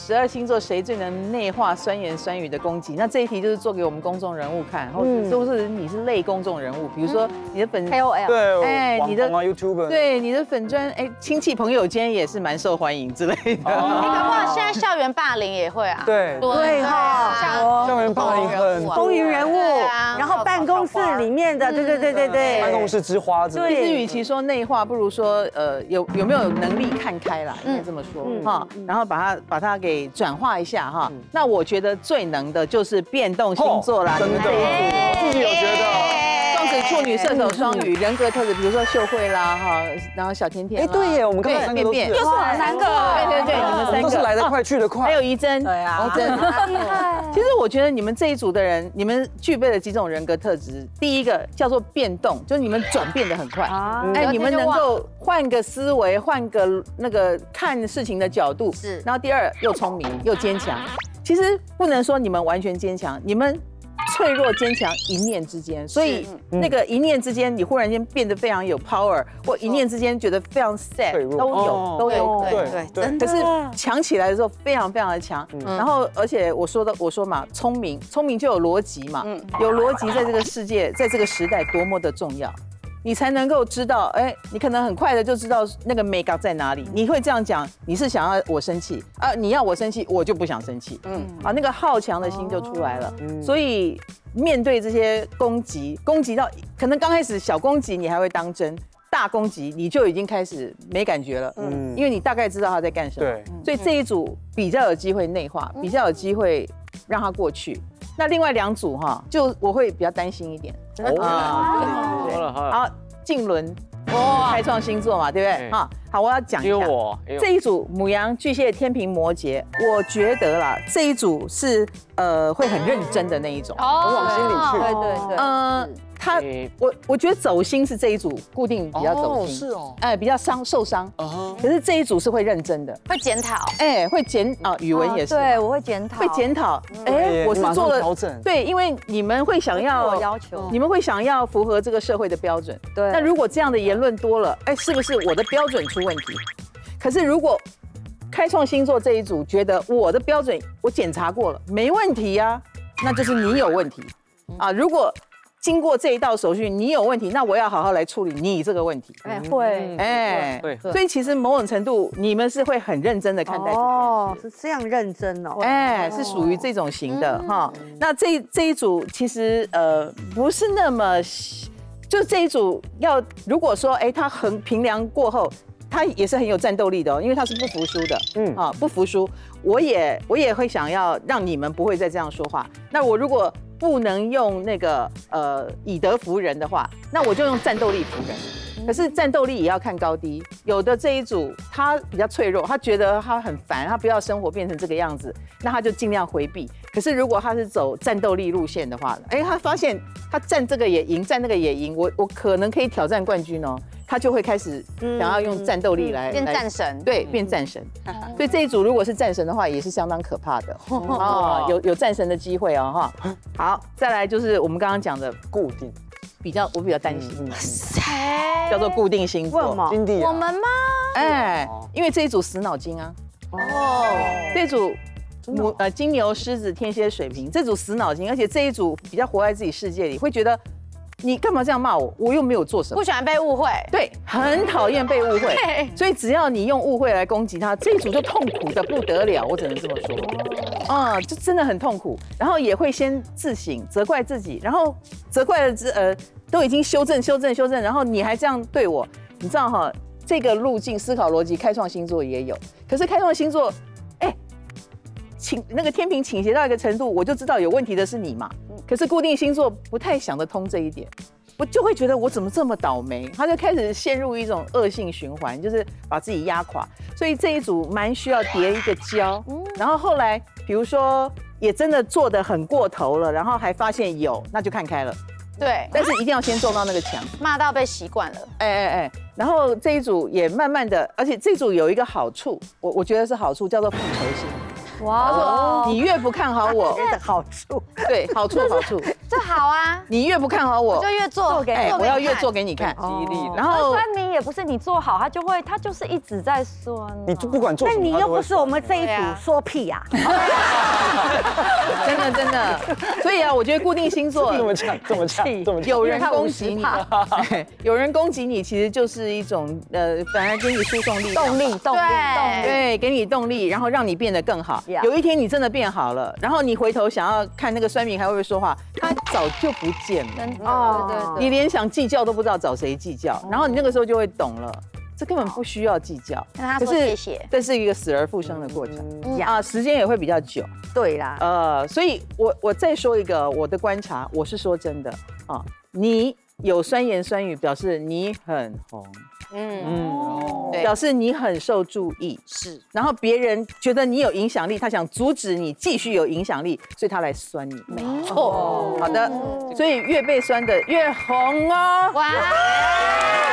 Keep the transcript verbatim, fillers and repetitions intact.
十二星座谁最能内化酸言酸语的攻击？那这一题就是做给我们公众人物看，或者都是你是类公众人物，比如说你的粉 K O L， 对， 哎，你的 YouTuber， 对，你的粉专，哎，亲戚朋友间也是蛮受欢迎之类的。 你搞不好现在校园霸凌也会啊。 对对哈， 校园霸凌很风云人物，然后办公室里面的，对对对对对， 办公室之花之类的。 其实与其说内化，不如说呃有有没有能力看开啦，应该这么说哈。然后把它把它给转化一下哈。那我觉得最能的就是变动星座啦， 真的，我自己有觉得。 双子、处女、射手、双鱼，人格特质，比如说秀慧啦哈，然后小甜甜。 哎，对耶，我们刚才三个都是， 就是我们三个，对对对，你们三个都是来得快去得快。 还有怡珍， 对啊， 怡珍，厉害。其实我觉得你们这一组的人，你们具备了几种人格特质。第一个叫做变动，就是你们转变得很快，哎，你们能够换个思维，换个那个看事情的角度。是。然后第二，又聪明又坚强。其实不能说你们完全坚强，你们。脆弱坚强一念之间，所以那个一念之间，你忽然间变得非常有 power， 或一念之间觉得非常 sad， 都有都有， 对对。 可是强起来的时候非常非常的强，然后而且我说的我说嘛，聪明聪明就有逻辑嘛，有逻辑在这个世界，在这个时代多么的重要。你才能够知道，哎，你可能很快的就知道那个美感在哪里。你会这样讲，你是想要我生气啊？你要我生气，我就不想生气。嗯，啊，那个好强的心就出来了。嗯，所以面对这些攻击，攻击到可能刚开始小攻击你还会当真，大攻击你就已经开始没感觉了。嗯，因为你大概知道他在干什么。对，所以这一组比较有机会内化，比较有机会让他过去。那另外两组哈，就我会比较担心一点。啊，对对对，好，竞轮，哇，开创星座嘛，对不对？啊，好，我要讲一下，我这一组牡羊、巨蟹、天秤、摩羯，我觉得啦，这一组是呃会很认真的那一种， 很往心里去， 对对对， 嗯。他我我觉得走心是这一组固定比较走心， 是哦， 哎，比较伤受伤，可是这一组是会认真的， 会检讨， 哎，会检啊，语文也是， 对我会检讨， 会检讨，哎，我是做了调整， 对，因为你们会想要要求， 你们会想要符合这个社会的标准， 对， 那如果这样的言论多了，哎，是不是我的标准出问题？可是如果开创星座这一组觉得我的标准我检查过了，没问题呀，那就是你有问题啊，如果。经过这一道手续，你有问题，那我要好好来处理你这个问题。 哎，会， 哎，对，所以其实某种程度，你们是会很认真的看待这件事。 哦，是这样认真哦。 哎，是属于这种型的哈。那这这一组其实呃不是那么，就这一组要如果说哎他很平凉过后，他也是很有战斗力的哦，因为他是不服输的。嗯啊，不服输，我也我也会想要让你们不会再这样说话。那我如果不能用那个呃以德服人的话，那我就用战斗力服人。可是战斗力也要看高低，有的这一组他比较脆弱，他觉得他很烦，他不要生活变成这个样子，那他就尽量回避。可是如果他是走战斗力路线的话，哎，他发现他站这个也赢，站那个也赢，我我可能可以挑战冠军哦，他就会开始想要用战斗力来变战神， 对，变战神。所以这一组如果是战神的话，也是相当可怕的哦，有有战神的机会哦哈。好，再来就是我们刚刚讲的固定。 比较我比较担心，叫做固定星座， 金地， 我们吗？ 哎，因为这一组死脑筋啊，哦，这一组母呃金牛、狮子、天蝎、水瓶，这组死脑筋，而且这一组比较活在自己世界里，会觉得你干嘛这样骂我？我又没有做什么， 不喜欢被误会， 对，很讨厌被误会，所以只要你用误会来攻击他，这一组就痛苦的不得了，我只能这么说。啊、嗯，就真的很痛苦，然后也会先自省，责怪自己，然后责怪了之呃，都已经修正、修正、修正，然后你还这样对我，你知道哈，这个路径、思考逻辑，开创星座也有，可是开创星座，哎，倾那个天平倾斜到一个程度，我就知道有问题的是你嘛，可是固定星座不太想得通这一点。我就会觉得我怎么这么倒霉，他就开始陷入一种恶性循环，就是把自己压垮。所以这一组蛮需要叠一个胶，然后后来比如说也真的做得很过头了，然后还发现有，那就看开了， 对， 但是一定要先撞到那个墙， 骂到被习惯了。 哎哎哎，然后这一组也慢慢的，而且这组有一个好处，我我觉得是好处，叫做复仇心。哇，你越不看好我， 的好处， 对，好处好处， 这好啊， 你越不看好我， 就越做给， 哎，我要越做给你看， 激励。 然后酸民也不是你做好，他就会，他就是一直在酸。 你就不管做什么， 那你又不是我们这一组说屁呀， 真的真的，所以啊，我觉得固定星座这么强，这么强，这么强， 有人攻击你，有人攻击你，其实就是一种呃，反而给你输送力、 动力、动力、动力， 对，给你动力，然后让你变得更好。有一天你真的变好了，然后你回头想要看那个酸民还会不会说话，他早就不见了。 哦，对对， 你连想计较都不知道找谁计较，然后你那个时候就会懂了。这根本不需要计较， 跟他说谢谢。 这是一个死而复生的过程啊，时间也会比较久。 对啦， 呃，所以我我再说一个我的观察，我是说真的啊，你有酸言酸语，表示你很红，嗯嗯，表示你很受注意， 是。 然后别人觉得你有影响力，他想阻止你继续有影响力，所以他来酸你。没错，好的，所以越被酸的越红哦。哇。